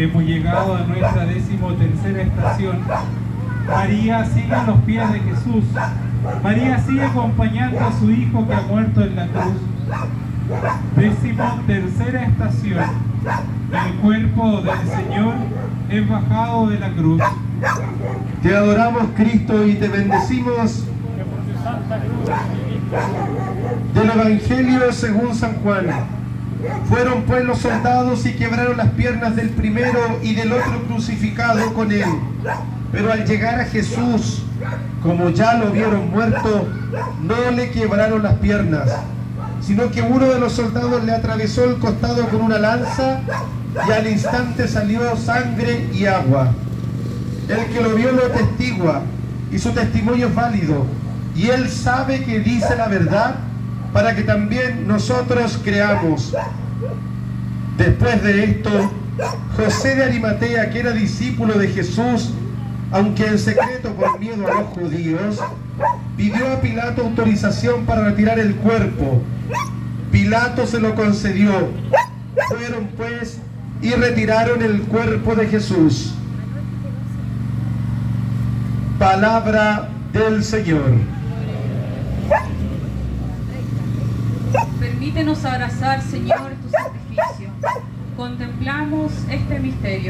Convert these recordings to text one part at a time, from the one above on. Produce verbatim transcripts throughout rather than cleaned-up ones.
Hemos llegado a nuestra decimotercera estación. María sigue a los pies de Jesús. María sigue acompañando a su hijo que ha muerto en la cruz. Decimotercera estación. El cuerpo del Señor es bajado de la cruz. Te adoramos, Cristo, y te bendecimos. Del Evangelio según San Juan. Fueron pues los soldados y quebraron las piernas del primero y del otro crucificado con él. Pero al llegar a Jesús, como ya lo vieron muerto, no le quebraron las piernas, sino que uno de los soldados le atravesó el costado con una lanza y al instante salió sangre y agua. El que lo vio lo testigua y su testimonio es válido, y él sabe que dice la verdad para que también nosotros creamos. Después de esto, José de Arimatea, que era discípulo de Jesús, aunque en secreto por miedo a los judíos, pidió a Pilato autorización para retirar el cuerpo. Pilato se lo concedió. Fueron pues y retiraron el cuerpo de Jesús. Palabra del Señor. Permítenos abrazar, Señor, tu sacrificio. Contemplamos este misterio.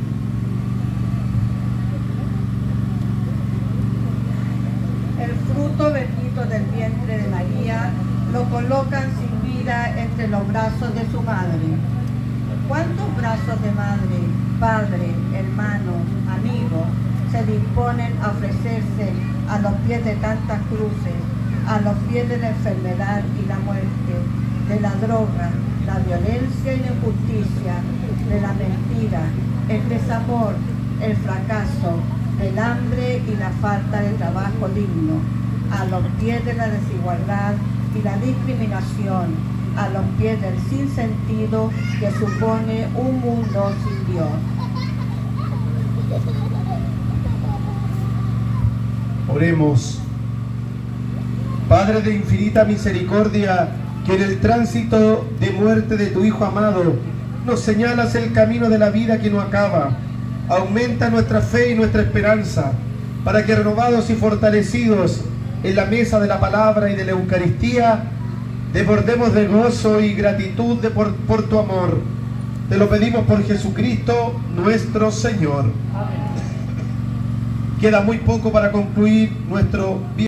El fruto bendito del vientre de María lo colocan sin vida entre los brazos de su madre. ¿Cuántos brazos de madre, padre, hermanos, amigos se disponen a ofrecerse a los pies de tantas cruces, a los pies de la enfermedad y la muerte, de la droga, la violencia y la injusticia, de la mentira, el desamor, el fracaso, el hambre y la falta de trabajo digno, a los pies de la desigualdad y la discriminación, a los pies del sinsentido que supone un mundo sin Dios? Oremos. Padre de infinita misericordia, que en el tránsito de muerte de tu Hijo amado nos señalas el camino de la vida que no acaba. Aumenta nuestra fe y nuestra esperanza, para que renovados y fortalecidos en la mesa de la palabra y de la Eucaristía, desbordemos de gozo y gratitud de por, por tu amor. Te lo pedimos por Jesucristo nuestro Señor. Amén. Queda muy poco para concluir nuestro